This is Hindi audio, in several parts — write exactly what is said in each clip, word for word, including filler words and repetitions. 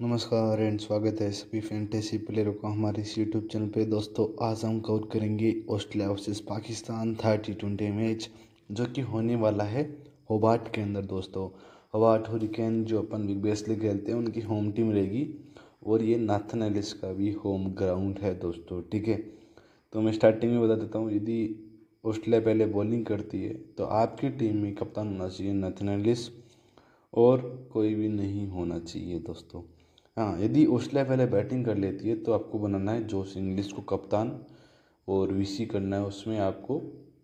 नमस्कार एंड स्वागत है सभी फैंटेसी प्लेयरों का हमारे इस यूट्यूब चैनल पे। दोस्तों आज हम कवर करेंगे Australia versus Pakistan thirty twenty match जो कि होने वाला है होबार्ट के अंदर। दोस्तों होबार्ट हुरिकेन जो अपन बिग बैश लीग खेलते हैं उनकी होम टीम रहेगी और ये नाथन एलिस का भी होम ग्राउंड है दोस्तों। ठीक है, तो मैं स्टार्टिंग में बता देता हूँ, यदि ऑस्ट्रेलिया पहले बॉलिंग करती है तो आपकी टीम में कप्तान होना चाहिए नाथन एलिस और कोई भी नहीं होना चाहिए दोस्तों। हाँ, यदि ऑस्ट्रेलिया पहले बैटिंग कर लेती है तो आपको बनाना है जोश इंग्लिश को कप्तान और वीसी करना है उसमें आपको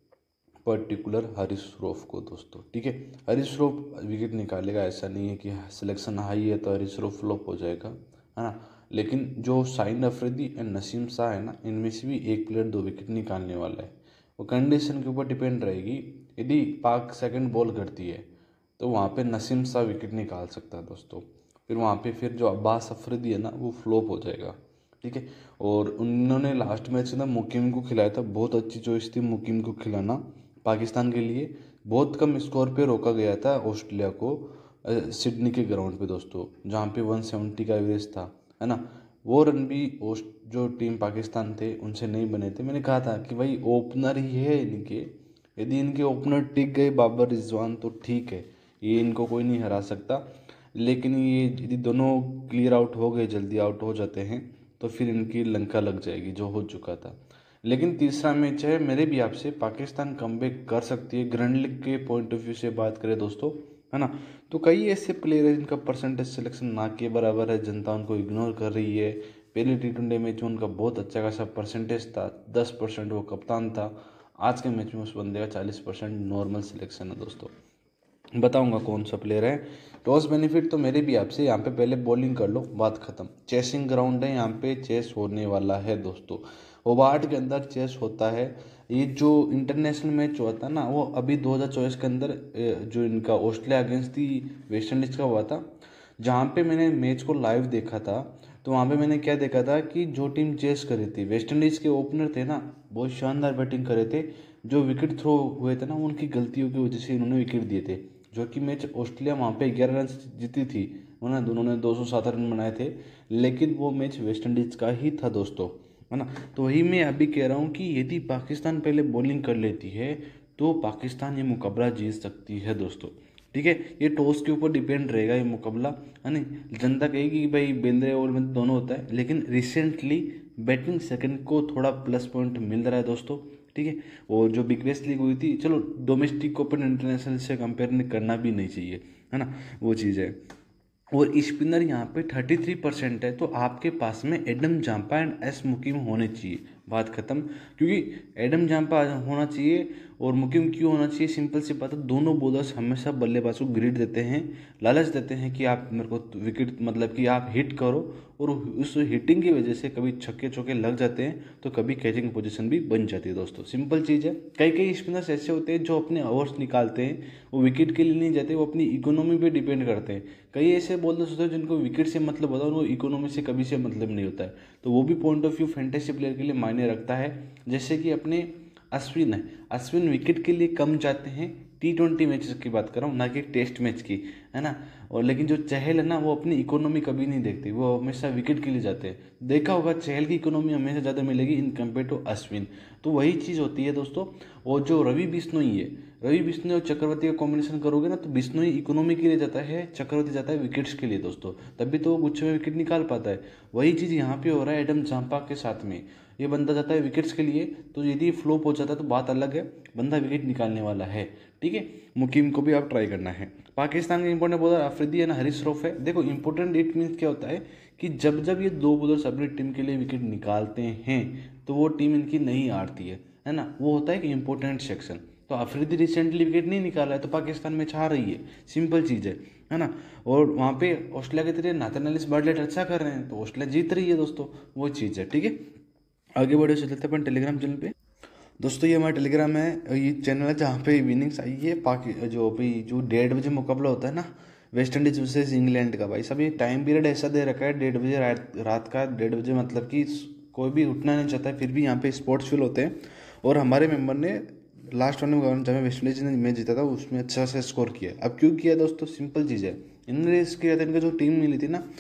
पर्टिकुलर हरीश श्रॉफ को दोस्तों। ठीक है, हरीश श्रॉफ विकेट निकालेगा, ऐसा नहीं है कि सिलेक्शन हाई है तो हरीश श्रॉफ फ्लॉप हो जाएगा, है ना। लेकिन जो शाहीन अफरीदी एंड नसीम शाह है ना, इनमें से भी एक प्लेयर दो विकेट निकालने वाला है। वो कंडीशन के ऊपर डिपेंड रहेगी। यदि पाक सेकंड बॉल करती है तो वहाँ पे नसीम शाह विकेट निकाल सकता है दोस्तों। फिर वहाँ पे फिर जो अब्बास अफरीदी है ना वो फ्लॉप हो जाएगा। ठीक है, और उन्होंने लास्ट मैच ना मुकीम को खिलाया था, बहुत अच्छी चॉइस थी मुकीम को खिलाना पाकिस्तान के लिए। बहुत कम स्कोर पे रोका गया था ऑस्ट्रेलिया को सिडनी के ग्राउंड पे दोस्तों, जहाँ पे वन सेवेंटी का एवरेज था, है ना। वो रन भी जो टीम पाकिस्तान थे उनसे नहीं बने थे। मैंने कहा था कि भाई ओपनर ही है इनके, यदि इनके ओपनर टिक गए बाबर रिजवान तो ठीक है, ये इनको कोई नहीं हरा सकता। लेकिन ये यदि दोनों क्लियर आउट हो गए, जल्दी आउट हो जाते हैं तो फिर इनकी लंका लग जाएगी जो हो चुका था। लेकिन तीसरा मैच है, मेरे भी आपसे पाकिस्तान कमबैक कर सकती है ग्रैंड लीग के पॉइंट ऑफ व्यू से बात करें दोस्तों, है ना। तो कई ऐसे प्लेयर हैं जिनका परसेंटेज सिलेक्शन ना के बराबर है, जनता उनको इग्नोर कर रही है। पहले टी ट्वेंटी मैच में उनका बहुत अच्छा खासा परसेंटेज था, दस परसेंट वो कप्तान था। आज के मैच में उस बंदे का चालीस परसेंट नॉर्मल सिलेक्शन है दोस्तों। बताऊंगा कौन सा प्लेयर है। टॉस बेनिफिट तो मेरे भी आपसे, यहाँ पे पहले बॉलिंग कर लो, बात खत्म। चेसिंग ग्राउंड है, यहाँ पे चेस होने वाला है दोस्तों। होबार्ट के अंदर चेस होता है। ये जो इंटरनेशनल मैच हुआ था ना वो अभी दो हज़ार चौबीस के अंदर जो इनका ऑस्ट्रेलिया अगेंस्ट थी वेस्ट इंडीज का हुआ था, जहाँ पे मैंने मैच को लाइव देखा था। तो वहाँ पे मैंने क्या देखा था कि जो टीम चेस कर रही थी, वेस्ट इंडीज़ के ओपनर थे ना, बहुत शानदार बैटिंग कर रहे थे। जो विकेट थ्रो हुए थे ना उनकी गलतियों की वजह से इन्होंने विकेट दिए थे, जो कि मैच ऑस्ट्रेलिया वहाँ पे ग्यारह रन जीती थी, उन्होंने दोनों ने दो सौ सात रन बनाए थे। लेकिन वो मैच वेस्ट इंडीज़ का ही था दोस्तों, है ना। तो वही मैं अभी कह रहा हूँ कि यदि पाकिस्तान पहले बॉलिंग कर लेती है तो पाकिस्तान ये मुकाबला जीत सकती है दोस्तों। ठीक है, ये टॉस के ऊपर डिपेंड रहेगा ये मुकाबला, है नहीं। जनता कहेगी कि भाई बेंद्रे ओवर में दोनों होता है, लेकिन रिसेंटली बैटिंग सेकंड को थोड़ा प्लस पॉइंट मिल रहा है दोस्तों। ठीक है, और जो बिग बैश लीग हुई थी, चलो डोमेस्टिक ओपन इंटरनेशनल से कंपेयर करना भी नहीं चाहिए, है ना, वो चीज़ है। और स्पिनर यहाँ पे थर्टी थ्री परसेंट है, तो आपके पास में Adam Zampa and S Muqeem होने चाहिए, बात खत्म। क्योंकि एडम जाम्पा होना चाहिए और मुकीम क्यों होना चाहिए, सिंपल सी बात है, दोनों बॉलर्स हमेशा बल्लेबाज को ग्रिड देते हैं, लालच देते हैं कि आप मेरे को विकेट, मतलब कि आप हिट करो, और उस हिटिंग की वजह से कभी छक्के चौके लग जाते हैं तो कभी कैचिंग पोजीशन भी बन जाती है दोस्तों, सिंपल चीज़ है। कई कई स्पिनर्स ऐसे होते हैं जो अपने ओवर्स निकालते हैं, वो विकेट के लिए नहीं जाते, वो अपनी इकोनॉमी पे डिपेंड करते हैं। कई ऐसे बॉलर्स होते हैं जिनको विकेट से मतलब होता है, उनको इकोनॉमी से कभी से मतलब नहीं होता है, तो वो भी point of view fantasy player के लिए मायने रखता है। जैसे कि अपने अश्विन है, अश्विन विकेट के लिए कम जाते हैं, टी ट्वेंटी मैचेस की बात कर रहा हूँ ना कि टेस्ट मैच की, है ना। और लेकिन जो चहल है ना वो अपनी इकोनॉमी कभी नहीं देखते, वो हमेशा विकेट के लिए जाते हैं। देखा होगा चहल की इकोनॉमी हमेशा ज़्यादा मिलेगी इन कम्पेयर टू अश्विन, तो वही चीज़ होती है दोस्तों। और जो रवि बिश्नोई है, रवि बिश्नोई और चक्रवर्ती का कॉम्बिनेशन करोगे ना तो बिश्नोई इकोनॉमी के लिए जाता है, चक्रवर्ती जाता है विकेट्स के लिए दोस्तों, तभी तो वो गुच्छे में विकेट निकाल पाता है। वही चीज़ यहाँ पे हो रहा है एडम जाम्पा के साथ में, ये बंदा जाता है विकेट्स के लिए, तो यदि फ्लॉप हो जाता है तो बात अलग है, बंदा विकेट निकालने वाला है। ठीक है, मुकीम को भी आप ट्राई करना है। पाकिस्तान का इंपॉर्टेंट बॉलर अफरीदी है ना, हरीश श्रॉफ है। देखो इंपॉर्टेंट इट मीन्स क्या होता है कि जब जब ये दो बॉलर्स अपनी टीम के लिए विकेट निकालते हैं तो वो टीम इनकी नहीं हारती है, है ना, वो होता है कि इंपॉर्टेंट सेक्शन। तो अफरीदी रिसेंटली विकेट नहीं निकाला है तो पाकिस्तान मैच हार रही है, सिंपल चीज़ है, है ना। और वहाँ पे ऑस्ट्रेलिया के तरह नाथन एलिस बर्डलेट अच्छा कर रहे हैं तो ऑस्ट्रेलिया जीत रही है दोस्तों, वो चीज़ है। ठीक है, आगे बढ़े चलते हैं अपन टेलीग्राम चैनल पे। दोस्तों ये हमारा टेलीग्राम है, ये चैनल है जहाँ पे विनिंग्स आई है। पाकि जो भाई जो डेढ़ बजे मुकाबला होता है ना वेस्ट इंडीज वर्सेस इंग्लैंड का, भाई सब ये टाइम पीरियड ऐसा दे रखा है डेढ़ बजे रात रात का डेढ़ बजे, मतलब कि कोई भी उठना नहीं चाहता है, फिर भी यहाँ पे स्पोर्ट्स फील होते हैं। और हमारे मेंबर ने लास्ट वन में जब वेस्ट इंडीज ने मैच जीता था उसमें अच्छा सा स्कोर किया। अब क्यों किया दोस्तों, सिंपल चीज़ है, इन्होंने रेस किया था, इनका जो टीम मिली थी ना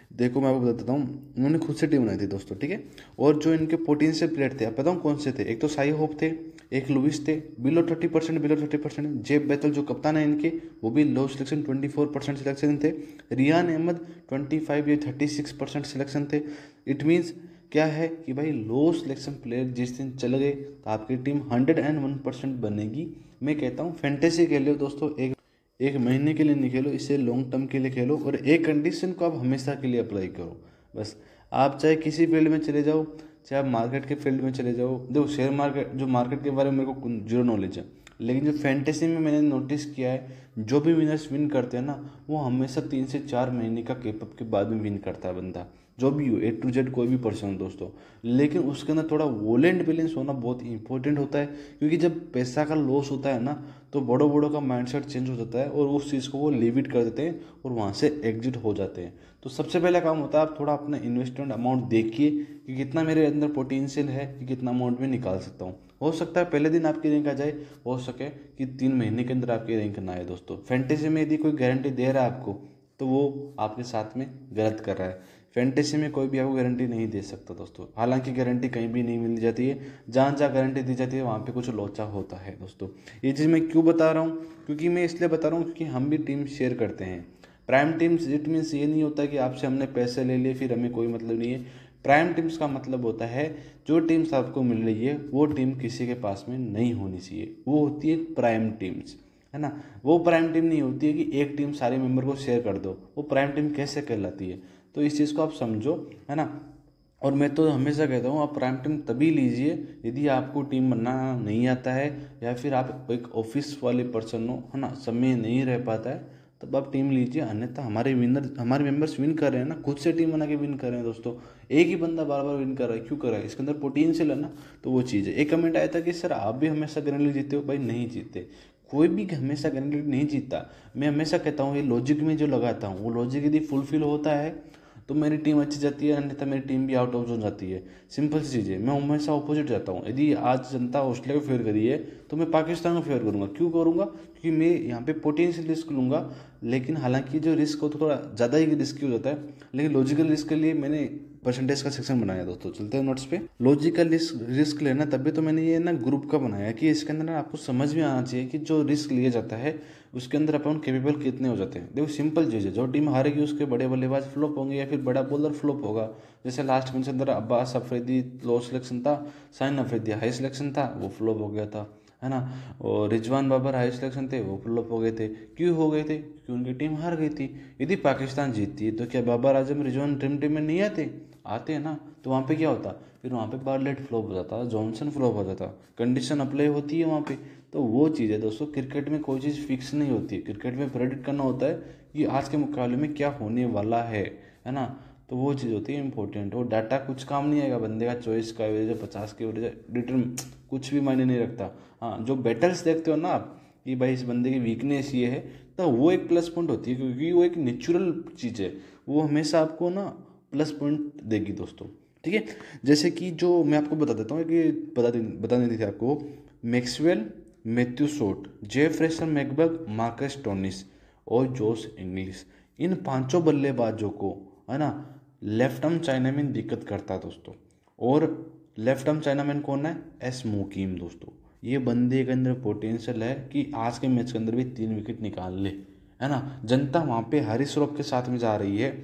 देखो मैं आपको बता देता हूँ, उन्होंने खुद से टीम बनाई थी दोस्तों, ठीक है। और जो इनके पोटेंशियल प्लेयर थे, आप बताऊँ कौन से थे? एक तो साई होप थे, एक लुइस थे, below thirty percent below thirty percent Jeb Bethell जो कप्तान है इनके, वो भी low selection, twenty four percent selection थे। रियान अहमद ट्वेंटी फाइव या थर्टी सिक्स परसेंट सिलेक्शन थे। इट मीन्स क्या है कि भाई लो सिलेक्शन प्लेयर जिस दिन चल गए तो आपकी team hundred and one percent बनेगी। मैं कहता हूँ फैंटेसी के लिए दोस्तों एक एक महीने के लिए नहीं खेलो, इसे लॉन्ग टर्म के लिए खेलो, और एक कंडीशन को आप हमेशा के लिए अप्लाई करो। बस आप चाहे किसी फील्ड में चले जाओ, चाहे आप मार्केट के फील्ड में चले जाओ। देखो शेयर मार्केट, जो मार्केट के बारे में मेरे को जीरो नॉलेज है, लेकिन जो फैंटेसी में मैंने नोटिस किया है, जो भी विनर्स विन करते हैं ना, वो हमेशा तीन से चार महीने का केपअप के बाद में विन करता है बंदा, जो भी हो, ए टू जेड कोई भी पर्सन हो दोस्तों। लेकिन उसके अंदर थोड़ा वॉलेंट बैलेंस होना बहुत इंपॉर्टेंट होता है, क्योंकि जब पैसा का लॉस होता है ना, तो बड़ों बड़ों का माइंडसेट चेंज हो जाता है और उस चीज़ को वो लिव इट कर देते हैं और वहाँ से एग्जिट हो जाते हैं। तो सबसे पहला काम होता है, आप थोड़ा अपना इन्वेस्टमेंट अमाउंट देखिए कि कितना मेरे अंदर पोटेंशियल है कि कितना अमाउंट में निकाल सकता हूँ। हो सकता है पहले दिन आपकी रैंक आ जाए, हो सके कि तीन महीने के अंदर आपकी रैंक ना आए दोस्तों। फैंटेसी में यदि कोई गारंटी दे रहा है आपको, तो वो आपके साथ में गलत कर रहा है। फैंटेसी में कोई भी आपको गारंटी नहीं दे सकता दोस्तों। हालांकि गारंटी कहीं भी नहीं मिल जाती है, जहाँ जहाँ गारंटी दी जाती है वहाँ पे कुछ लोचा होता है दोस्तों। ये चीज़ मैं क्यों बता रहा हूँ? क्योंकि मैं इसलिए बता रहा हूँ क्योंकि हम भी टीम शेयर करते हैं। प्राइम टीम्स, इट मीन्स ये नहीं होता कि आपसे हमने पैसे ले लिए फिर हमें कोई मतलब नहीं है। प्राइम टीम्स का मतलब होता है जो टीम्स आपको मिल रही है वो टीम किसी के पास में नहीं होनी चाहिए, वो होती है प्राइम टीम्स, है ना। वो प्राइम टीम नहीं होती है कि एक टीम सारे मेंबर को शेयर कर दो, वो प्राइम टीम कैसे कहलाती है? तो इस चीज़ को आप समझो, है ना। और मैं तो हमेशा कहता हूँ आप प्राइम टीम तभी लीजिए यदि आपको टीम बनाना नहीं आता है, या फिर आप एक ऑफिस वाले पर्सन हो, है ना, समय नहीं रह पाता है, तब आप टीम लीजिए। अन्यथा हमारे विनर, हमारे मेंबर्स विन कर रहे हैं ना, खुद से टीम बना के विन कर रहे हैं दोस्तों। एक ही बंदा बार बार विन कर रहा है, क्यों कर रहा है? इसके अंदर पोटेंशियल है ना, तो वो चीज़ है। एक कमेंट आया था कि सर आप भी हमेशा ग्रैंड जीतते हो। भाई नहीं जीतते, कोई भी हमेशा ग्रैंड नहीं जीतता। मैं हमेशा कहता हूँ ये लॉजिक में जो लगाता हूँ, वो लॉजिक यदि फुलफिल होता है तो मेरी टीम अच्छी जाती है, अन्यथा मेरी टीम भी आउट ऑफ जोन जाती है। सिंपल सी चीज़ है। मैं हमेशा ऑपोजिट जाता हूँ। यदि आज जनता ऑस्ट्रेलिया को फेवर करी है तो मैं पाकिस्तान को फेवर करूँगा। क्यों करूँगा? क्योंकि मैं यहाँ पे पोटेंशियल रिस्क लूँगा, लेकिन हालांकि जो रिस्क हो तो थोड़ा ज़्यादा ही रिस्की हो जाता है, लेकिन लॉजिकल रिस्क के लिए मैंने परसेंटेज का सेक्शन बनाया दोस्तों। चलते हैं नोट्स पे। लॉजिकल रिस्क रिस्क लेना, तभी तो मैंने ये ना ग्रुप का बनाया कि इसके अंदर ना आपको समझ में आना चाहिए कि जो रिस्क लिया जाता है उसके अंदर अपन कैपेबल कितने हो जाते हैं। देखो सिंपल चीज़ है, जो टीम हारेगी उसके बड़े बल्लेबाज फ्लॉप होंगे या फिर बड़ा बॉलर फ्लॉप होगा। जैसे लास्ट मैच के अंदर अब्बास अफरीदी लो सिलेक्शन था, शाहीन अफरीदी हाई सिलेक्शन था, वो फ्लॉप हो गया था, है ना। और रिजवान बाबर हाई सिलेक्शन थे, वो फ्लॉप हो गए थे। क्यों हो गए थे? क्योंकि उनकी टीम हार गई थी। यदि पाकिस्तान जीतती है तो क्या बाबर आजम रिजवान ड्रीम टीम में नहीं आते? आते हैं ना। तो वहाँ पे क्या होता? फिर वहाँ पे बार्लेट फ्लॉप हो जाता, जॉनसन फ्लॉप हो जाता, कंडीशन अप्लाई होती है वहाँ पे। तो वो चीज़ है दोस्तों, क्रिकेट में कोई चीज़ फिक्स नहीं होती है। क्रिकेट में प्रेडिक्ट करना होता है कि आज के मुकाबले में क्या होने वाला है, है ना। तो वो चीज़ होती है इंपॉर्टेंट। वो डाटा कुछ काम नहीं आएगा, बंदे का चॉइस का एवरेज है पचास के एवरेज डिटर्म कुछ भी मायने नहीं रखता। हाँ, जो बैटल्स देखते हो ना आप कि भाई इस बंदे की वीकनेस ये है, तो वो एक प्लस पॉइंट होती है, क्योंकि वो एक नेचुरल चीज़ है। वो हमेशा आपको ना प्लस पॉइंट देगी दोस्तों, ठीक है। जैसे कि जो मैं आपको बता देता हूँ कि बता दे बता देती थी आपको, Maxwell, Matthew Short, Jefferson McGurk, Marcus Stoinis और जोश इंग्लिश, इन पांचों बल्लेबाजों को, है ना, लेफ्ट आर्म चाइनामैन दिक्कत करता है दोस्तों। और लेफ्ट आर्म चाइनामैन कौन है? एस मुकीम दोस्तों। ये बंदे के अंदर पोटेंशियल है कि आज के मैच के अंदर भी तीन विकेट निकाल ले, है ना। जनता वहाँ पे हरीश श्रॉफ के साथ में जा रही है,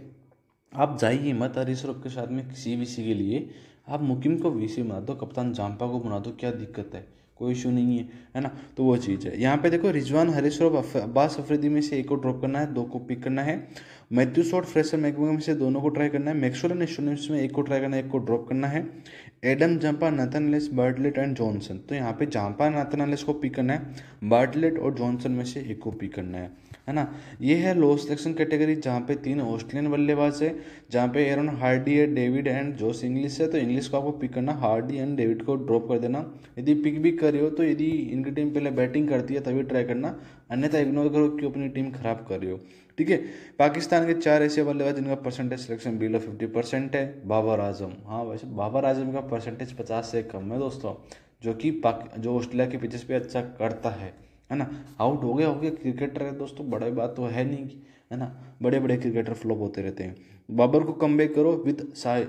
आप जाइए मत हरीश श्रॉफ के साथ में किसी वीसी के लिए। आप मुकीम को वीसी बना दो, कप्तान जाम्पा को बना दो, क्या दिक्कत है? कोई इशू नहीं है, है ना। तो वो चीज़ है। यहाँ पे देखो, रिजवान, हरीश श्रॉफ, अब्बास अफरीदी में से एक को ड्रॉप करना है, दो को पिक करना है। मैथ्यू शॉट, फ्रेशर मैकबर्ग में से दोनों को ट्राई करना है। मैक्सवेल एंड स्टोनिस में एक को ट्राई करना है, एक को ड्रॉप करना है। Adam Zampa, Nathan Ellis, Bartlett and Johnson, तो यहाँ पे जंपा, नाथन एलिस को पिक करना है, बार्टलेट और जॉनसन में से एक को पिक करना है, है ना। ये है लो सिलेक्शन कैटेगरी, जहाँ पे तीन ऑस्ट्रेलियन बल्लेबाज है, जहाँ पे एरन हार्डी है, डेविड एंड जोश इंग्लिश है। तो इंग्लिश को आपको पिक करना, हार्डी एंड डेविड को ड्रॉप कर देना। यदि पिक भी कर रहे हो तो यदि इनकी टीम पहले बैटिंग करती है तभी ट्राई करना, अन्यथा इग्नोर करो कि अपनी टीम खराब कर रहे हो, ठीक है। पाकिस्तान के चार ऐसे बल्लेबाज जिनका percentage selection below fifty percent है। बाबर आजम, हाँ वैसे बाबर आजम का परसेंटेज पचास से कम है दोस्तों, जो कि पाक जो ऑस्ट्रेलिया के पिचेस पे अच्छा करता है, है ना। आउट हो गया हो गया क्रिकेटर है दोस्तों, बड़ा बात तो है नहीं, है ना, बड़े बड़े क्रिकेटर फ्लॉप होते रहते हैं। बाबर को कमबैक करो विद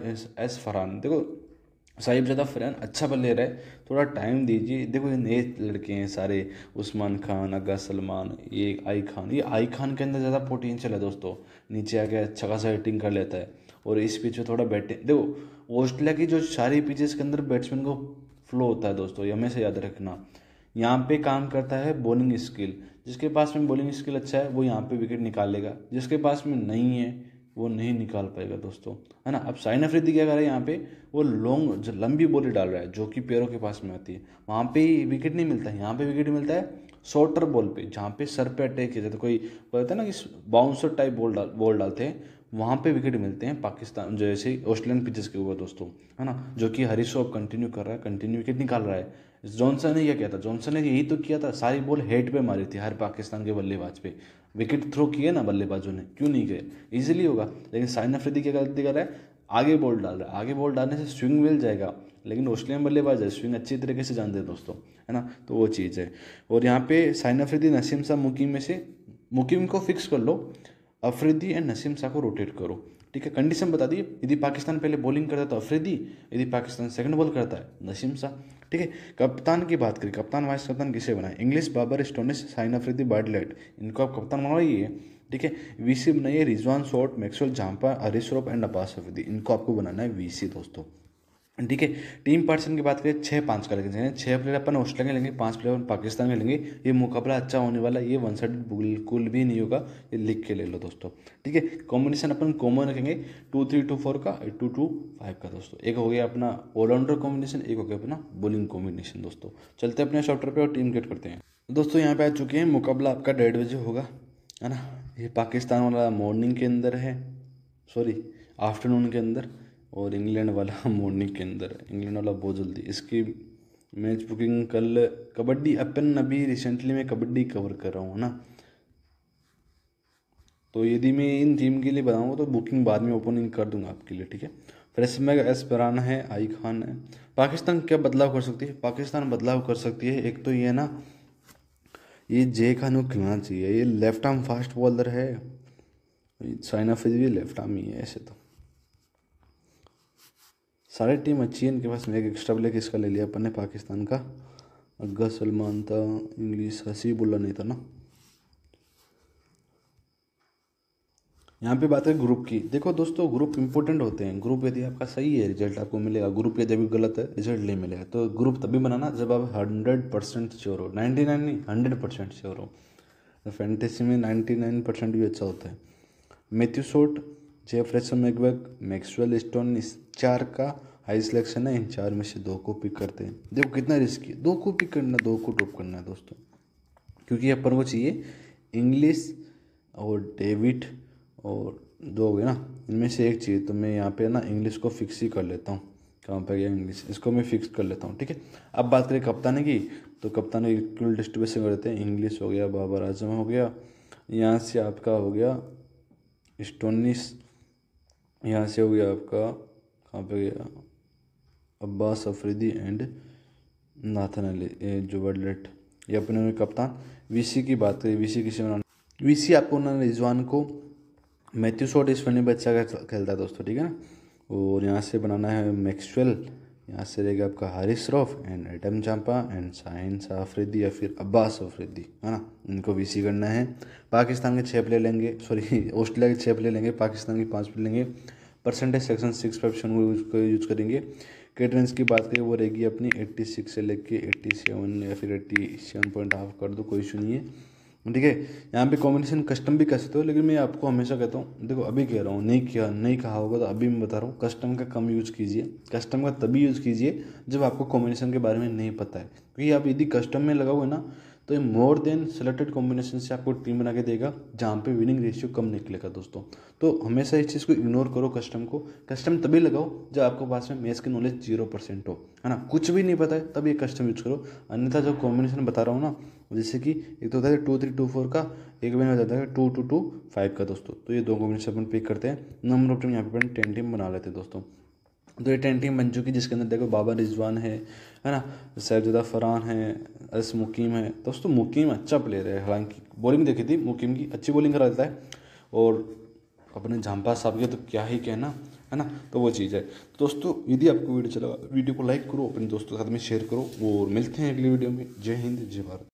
एस फरहान। देखो साहिबजादा फरहान अच्छा प्लेयर है, थोड़ा टाइम दीजिए। देखो ये नए लड़के हैं सारे, उस्मान खान, अगा सलमान, ये आई खान। ये आई खान के अंदर ज़्यादा पोटेंशियल है दोस्तों, नीचे आके अच्छा खासा हिटिंग कर लेता है और इस पिच में थोड़ा बैटिंग। देखो ऑस्ट्रेलिया की जो सारी पिचेस के अंदर बैट्समैन को फ्लो होता है दोस्तों, ये हमेशा याद रखना। यहाँ पे काम करता है बॉलिंग स्किल, जिसके पास में बॉलिंग स्किल अच्छा है वो यहाँ पे विकेट निकाल लेगा, जिसके पास में नहीं है वो नहीं निकाल पाएगा दोस्तों, है ना। अब साइन अफरीदी क्या कर रहा है यहाँ पे, वो लॉन्ग लंबी बॉली डाल रहा है जो कि पैरों के पास में आती है, वहाँ पे विकेट नहीं मिलता है। यहाँ पे विकेट मिलता है शॉर्टर बॉल पे, जहाँ पे सर पे अटैक किया जाता है, कोई बोलता है ना कि बाउंसर टाइप बॉल डाल बॉल डालते हैं, वहाँ पे विकेट मिलते हैं पाकिस्तान जैसे ऑस्ट्रेलियन पिचेस के ऊपर दोस्तों, है ना। जो कि हरीश राव कंटिन्यू कर रहा है, कंटिन्यू विकेट निकाल रहा है। जॉनसन ने क्या किया था, जॉनसन ने यही तो किया था, सारी बॉल हेड पे मारी थी हर पाकिस्तान के बल्लेबाज पे, विकेट थ्रो किए ना बल्लेबाजों ने, क्यों नहीं गए, इजीली होगा। लेकिन साइन अफरीदी क्या गलती कर रहा है, आगे बॉल डाल रहा है, आगे बॉल डालने से स्विंग मिल जाएगा, लेकिन ऑस्ट्रेलियन बल्लेबाज है स्विंग अच्छी तरीके से जानते हैं दोस्तों, है ना। तो वो चीज़ है। और यहाँ पे साइन अफरीदी, नसीम शाह, मुकीम में से मुकीम को फिक्स कर लो, अफरीदी एंड नसीम शाह को रोटेट करो, ठीक है। कंडीशन बता दी, यदि पाकिस्तान पहले बॉलिंग करता है तो अफरीदी, यदि पाकिस्तान सेकंड बॉल करता है नसीम शाह, ठीक है। कप्तान की बात करें, कप्तान वाइस कप्तान किसे बनाए, Inglis, Babar, Stoinis, Shaheen Afridi, Bartlett, इनको आप कप्तान बनवाइए, ठीक है। वीसी बनाइए Rizwan, Short, Maxwell, Zampa, Haris Rauf and Abbas Afridi, इनको आपको बनाना है वीसी दोस्तों, ठीक है। टीम पार्सन की बात करें, छः पाँच का लेंगे, छः प्लेयर अपन ऑस्ट्रेलिया के लेंगे, पाँच प्लेयर पाकिस्तान के लेंगे। ये मुकाबला अच्छा होने वाला है, ये वन साइडेड बिल्कुल भी नहीं होगा, ये लिख के ले लो दोस्तों, ठीक है। कॉम्बिनेशन अपन कॉमन रखेंगे टू थ्री टू फोर का, टू टू फाइव का दोस्तों। एक हो गया अपना ऑलराउंडर कॉम्बिनेशन, एक हो गया अपना बॉलिंग कॉम्बिनेशन दोस्तों। चलते हैं अपने सॉफ्टवेयर पे और टीम क्रिएट करते हैं दोस्तों। यहाँ पे आ चुके हैं, मुकाबला आपका डेढ़ बजे होगा, है ना। ये पाकिस्तान वाला मॉर्निंग के अंदर है, सॉरी आफ्टरनून के अंदर, और इंग्लैंड वाला मॉर्निंग के अंदर है, इंग्लैंड वाला बहुत जल्दी। इसकी मैच बुकिंग कल, कबड्डी अपन अभी रिसेंटली मैं कबड्डी कवर कर रहा हूँ ना, तो यदि मैं इन टीम के लिए बनाऊँगा तो बुकिंग बाद में ओपनिंग कर दूंगा आपके लिए, ठीक है। फ्रेश में एस फरहान है, आई खान है। पाकिस्तान क्या बदलाव कर सकती है, पाकिस्तान बदलाव कर सकती है, एक तो ये ना, ये जे खान को खिलाना चाहिए, ये लेफ्ट आर्म फास्ट बॉलर है, साइन अफरीदी भी लेफ्ट आर्म ही है। ऐसे तो सारी टीम अच्छी है इनके पास में, एक एक्स्ट्रा प्लेयर किसका ले लिया अपन ने, पाकिस्तान का अग्गा सलमान था, इंग्लिश हसीबुल्ला नहीं था ना। यहाँ पे बात है ग्रुप की, देखो दोस्तों ग्रुप इंपॉर्टेंट होते हैं। ग्रुप यदि आपका सही है रिजल्ट आपको मिलेगा, ग्रुप यदि भी गलत है रिजल्ट नहीं मिलेगा। तो ग्रुप तभी बनाना जब आप हंड्रेड परसेंट श्योर हो, नाइन्टी नाइन नहीं हंड्रेड परसेंट श्योर हो। तो फैंटेसी में नाइन्टी नाइन परसेंट भी अच्छा होता है। Matthew Short, Jefferson McGurk, Maxwell, Stoinis, इस चार का हाई सिलेक्शन है, इन चार में से दो को पिक करते हैं। देखो कितना रिस्क है, दो को पिक करना, दो को टॉप करना है दोस्तों, क्योंकि अपन को चाहिए इंग्लिश और डेविड, और दो हो गए ना, इनमें से एक चाहिए। तो मैं यहाँ पे ना इंग्लिश को फिक्स ही कर लेता हूँ, कहाँ पे गया इंग्लिश, इसको मैं फिक्स कर लेता हूँ, ठीक है। अब बात करें कप्तान की, तो कप्तान इक्वल डिस्ट्रीब्यूशन कर देते हैं, इंग्लिश हो गया, बाबर आजम हो गया, यहाँ से आपका हो गया स्टोनिस, यहाँ से हो गया आपका कहाँ पे गया Abbas Afridi and Nathan Ellis जो वर्डलेट, ये अपने में कप्तान। वीसी की बात करें, वीसी किसे बनाना, वीसी आपको उन्होंने रिजवान को, मैथ्यू शॉट इस फनी बच्चा का खेलता है दोस्तों, ठीक है ना। और यहाँ से बनाना है मैक्सवेल, यहाँ से रहेगा आपका Haris Rauf and Adam Zampa and Shaheen Shah Afridi या फिर अब्बास अफरीदी, है ना, इनको वीसी करना है। पाकिस्तान के छः प्लेयर लेंगे, सॉरी ऑस्ट्रेलिया के छः प्लेयर लेंगे, पाकिस्तान के पाँच प्लेयर लेंगे। परसेंटेज सेक्शन सिक्स फाइव को यूज करेंगे। कैटरेंस की बात करें वो रहेगी अपनी एट्टी सिक्स से लेके एट्टी सेवन या फिर एट्टी सेवन पॉइंट हाफ कर दो, कोई इशू नहीं है, ठीक है। यहाँ पे कॉम्बिनेशन कस्टम भी कर सकते हो, लेकिन मैं आपको हमेशा कहता हूँ, देखो अभी कह रहा हूँ, नहीं किया नहीं कहा होगा तो अभी मैं बता रहा हूँ, कस्टम का कम यूज़ कीजिए। कस्टम का तभी यूज़ कीजिए जब आपको कॉम्बिनेशन के बारे में नहीं पता है, क्योंकि आप यदि कस्टम में लगाओगे ना तो ये मोर देन सेलेक्टेड कॉम्बिनेशन से आपको टीम बना के देगा, जहाँ पे विनिंग रेशियो कम निकलेगा दोस्तों। तो हमेशा इस चीज़ को इग्नोर करो, कस्टम को। कस्टम तभी लगाओ जब आपके पास में मैच की नॉलेज जीरो परसेंट हो, है ना, कुछ भी नहीं पता है, तब ये कस्टम यूज करो। अन्यथा जो कॉम्बिनेशन बता रहा हूँ ना, जैसे कि एक तो होता है टू थ्री टू फोर का, एक में हो जाता है टू टू टू फाइव का दोस्तों। तो ये दो कॉम्बिनेशन अपन पिक करते हैं। नंबर ऑफ टीम यहाँ पे अपन टेन टीम बना लेते हैं दोस्तों। तो ये टेन टीम बन चुकी, जिसके अंदर देखो बाबर रिजवान है है ना, साहिबजादा फरहान है, एस मुकीम है दोस्तों। मुकीम अच्छा प्लेयर है, हालांकि बॉलिंग देखी थी मुकीम की, अच्छी बॉलिंग करा देता है। और अपने झांपा साहब के तो क्या ही कहना है ना। तो वो चीज़ है। तो दोस्तों यदि आपको वीडियो चला वीडियो को लाइक करो, अपने दोस्तों के साथ में शेयर करो और मिलते हैं अगली वीडियो में। जय हिंद, जय भारत।